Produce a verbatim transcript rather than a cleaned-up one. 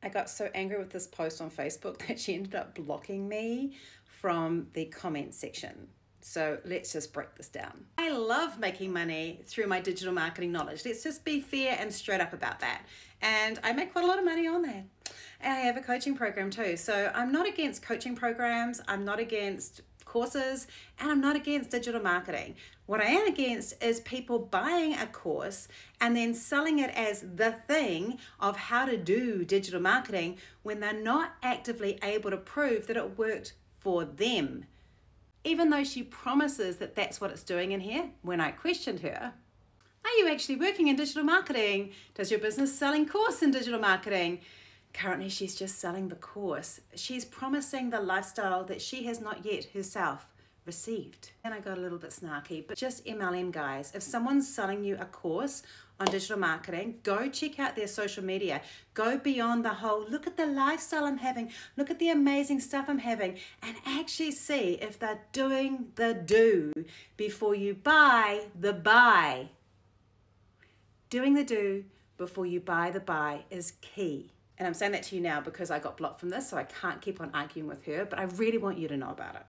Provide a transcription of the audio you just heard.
I got so angry with this post on Facebook that she ended up blocking me from the comment section. So let's just break this down. I love making money through my digital marketing knowledge. Let's just be fair and straight up about that. And I make quite a lot of money on that. And I have a coaching program too. So I'm not against coaching programs. I'm not against courses, and I'm not against digital marketing. What I am against is people buying a course and then selling it as the thing of how to do digital marketing when they're not actively able to prove that it worked for them. Even though she promises that that's what it's doing in here, when I questioned her, are you actually working in digital marketing? Does your business selling course in digital marketing? Currently, she's just selling the course. She's promising the lifestyle that she has not yet herself received. And I got a little bit snarky, but just M L M, guys. If someone's selling you a course on digital marketing, go check out their social media. Go beyond the whole, look at the lifestyle I'm having, look at the amazing stuff I'm having, and actually see if they're doing the do before you buy the buy. Doing the do before you buy the buy is key. And I'm saying that to you now because I got blocked from this, so I can't keep on arguing with her, but I really want you to know about it.